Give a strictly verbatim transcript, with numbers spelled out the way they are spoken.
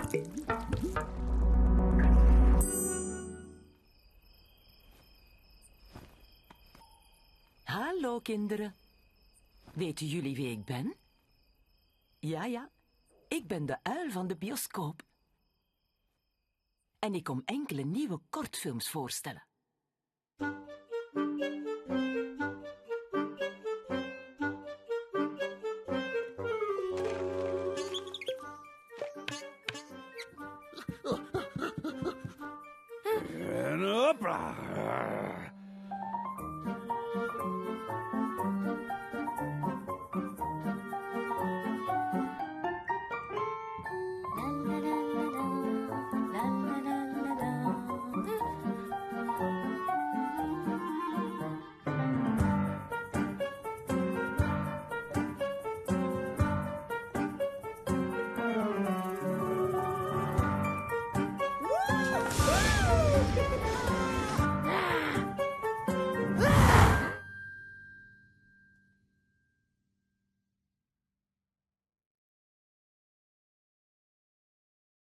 Hallo, kinderen. Weten jullie wie ik ben? Ja, ja. Ik ben de uil van de bioscoop. En ik kom enkele nieuwe kortfilms voorstellen. En hopla.